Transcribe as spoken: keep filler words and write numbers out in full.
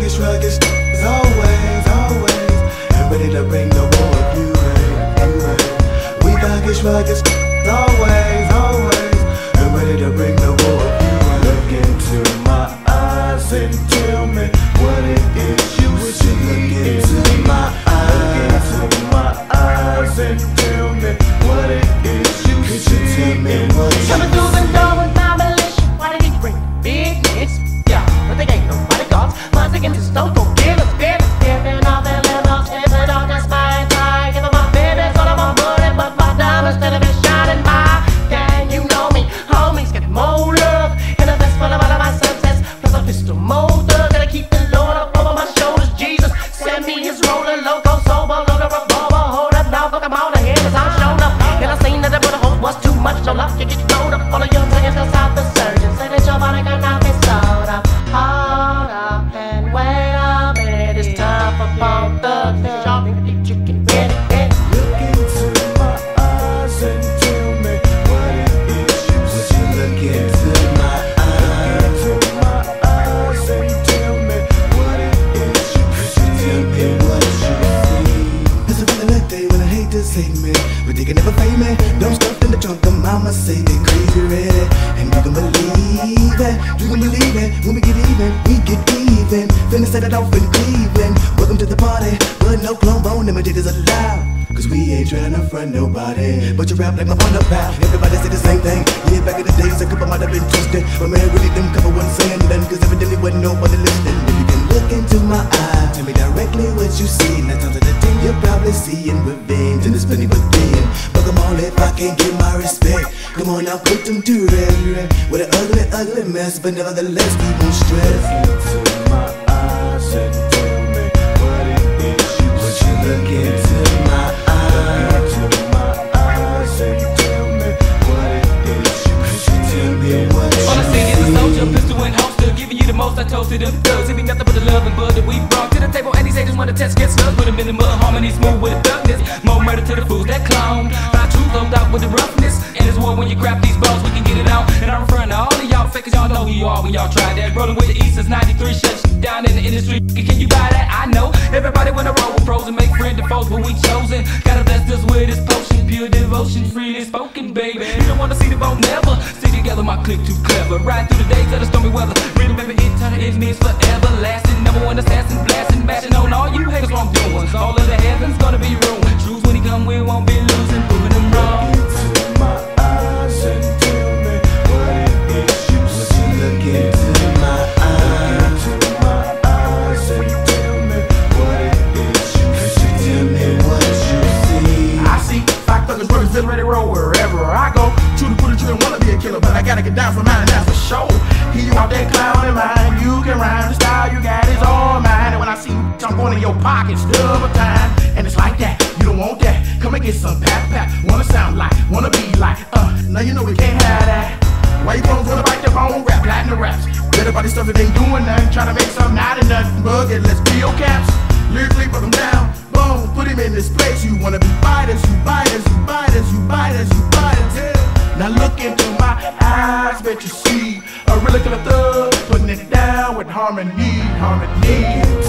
baggage, rugged, always, always, and ready to bring the war if you ain't, you ain't. We baggage, rugged, always, always, and ready to bring the war if you ain't. Look into my eyes and tell me what it is you see. Look into my eyes, look into my eyes and tell me what it is you see. Could you tell me what you see? Coming through the door with my militia. Why did he bring big hits? Yeah, but they ain't nobody gods. Once again, just don't go give us, give us, giving all their little tips and all just my entire. Giving my babies all of my money, but my diamonds still be shining by. Gang, you know me, homies get more love in a vest full of all of my success. Plus a pistol motor, gotta keep the Lord up over my shoulders. Jesus, send me his roller, loco, sober, loader, revolver. Hold up now, fuck 'em all the head, cause I'm shown up. And I seen that the hope was too much, so luck you get rolled up. All of your players go south the surgeon, say that your body cannot be sold up. Hold up and wait a minute, it's time for both thugs to shopping, if you can get it, get it. Look into my eyes and tell me what it is you see. Look into my eyes, look into my eyes and tell me what it is you see. Tell me what you see. It's a feeling like they when I hate to say me, but they can never fade me. Don't stuff in the trunk, the mama say they crazy ready, and you can believe it, you can believe it. When we get even, we get even. Finna set it off in Cleveland. Welcome to the party, but no clone bone imitators allowed. Cause we ain't trying to front nobody, but you rap like my fun about. Everybody say the same thing. Yeah, back in the days, a couple might have been twisted, but man, really them couple wasn't saying nothing, cause evidently wasn't nobody listening. If you can look into my eye, tell me directly what you see. Nine times out of ten, you're probably seeing revenge, and it's plenty within. But come on, if I can't get my respect, come on now, put them to rest. With an ugly, ugly mess, but nevertheless, we won't stress. Look into my eyes and tell me what it is you see. Look into my eyes, look into my eyes and tell me what it is you see. Tell me what you see. All I see is a soldier, pistol and holster, giving you the most. I toasted them thugs. It be nothing but the love and blood that we brought to the table. And these haters want to test, get slugs. Put them in the mud, harmony smooth with the thugness. More murder to the fools that clown. Find truth loaded out with the roughness. And it's war when you grab these balls, we can get it out. And I'm referring to all of y'all fakers, y'all know who you are when y'all try that. Rolling with the East since ninety-three, shut shit down in the industry. Can you buy that? I know. Everybody wanna roll with pros and make friends and foes, but we chosen. Gotta bless us with this potion, pure devotion, freely spoken, baby. You don't wanna see the boat never. Stick together, my clique too clever. Ride through the days of the stormy weather. Remember it, turn it means forever lasting. Number one assassin, blasting, bashing on all you haters. What I'm doing. All of the heavens gonna be ruined. Truths when he come, we won't be losing, proving them wrong. Look into my eyes and tell me what it is you see. Look into my eyes, look into my eyes and tell me what it is you see. Tell me what you see. I see five thuggers, brothers, still ready to roll wherever I go. True to put it, true and wanna be a killer, but I gotta get down for mine, and that's for sure. Hear you out there clowning mine, you can rhyme, the style you got is all mine. And when I see you, I'm going in your pockets, double time. And it's like that, you don't want that. Come and get some pat pat. Wanna sound like, wanna be like, uh, now you know we can't have that. Why you phones wanna bite their bone, rap, Latin raps. Better about this stuff that ain't doing nothing, trying to make something out of nothing. Bug it, let's be your caps. Lyrically put them down, boom, put him in this place. You wanna be fighters, you biters, you biters, you biters, you biters, yeah. Now look into my eyes, bet you see a really killer thug, putting it down with harmony, harmony.